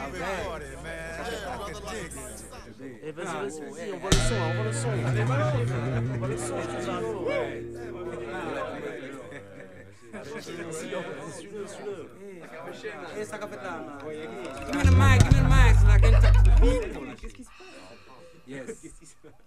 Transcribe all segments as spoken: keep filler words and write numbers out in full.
Eh, vas-y, vas-y, on voit le son, on voit le son. On voit le son, je te Give me the mic, give me the mic so I can touch the beat. Qu'est-ce qui se passe? Yes. Qu'est-ce qui se passe?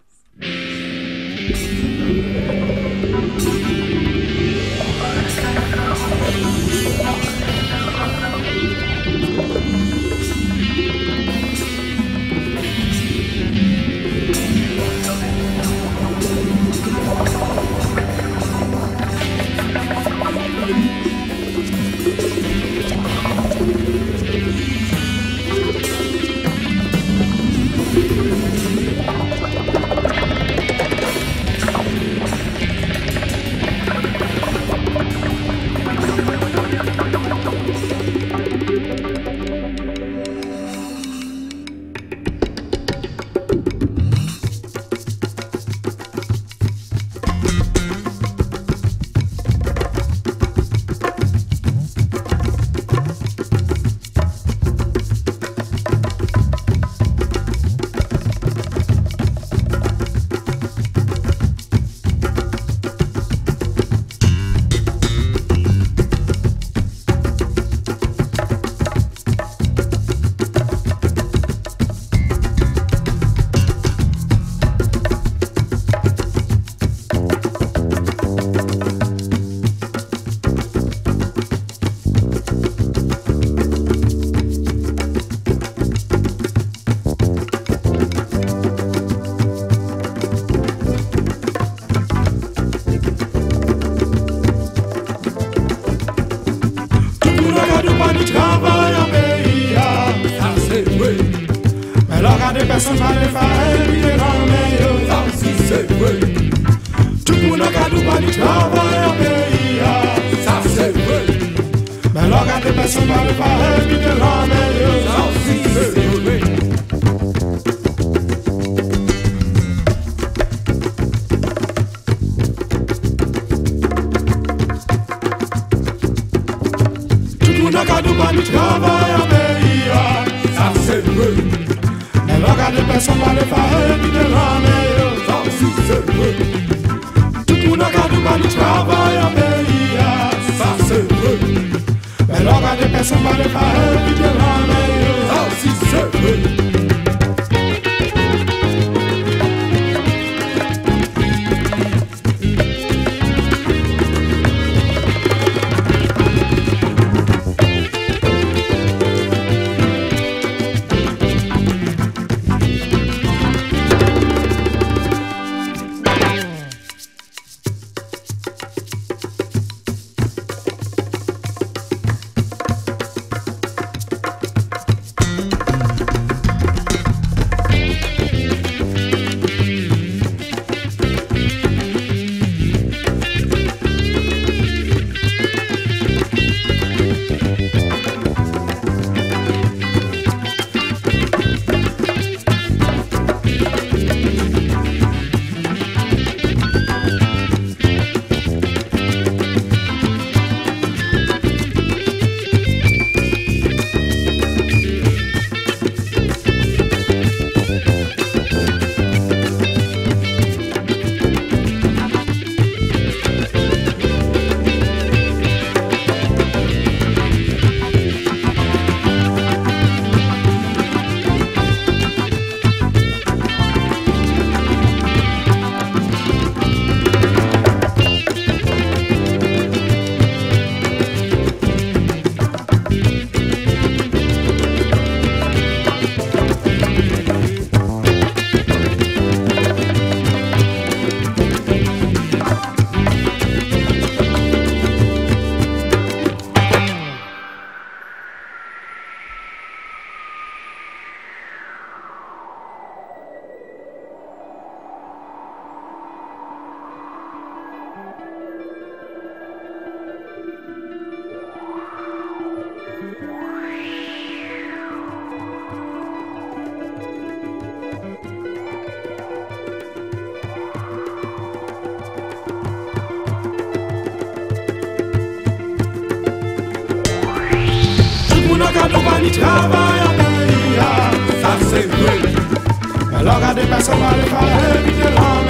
Personne va le faire, puis les ramènes, ça aussi c'est vrai. Tout le monde a gardé pas du travail en pays, ça c'est vrai. Mais là, regardez, personne va le faire, puis les ramènes, ça aussi c'est vrai. Tout le monde a gardé pas du travail en pays, ça c'est vrai. Regardez, personne va le faire, puis de ramène, ça aussi c'est vrai. Tout le monde regarde pas du travail en pays, ça c'est vrai. Mais regardez, personne va le faire, puis de ramène, ça aussi c'est vrai. Nunca do vale trabalhar bem. c'est vrai. Mais l'orga des personnes va les faire éviter l'homme.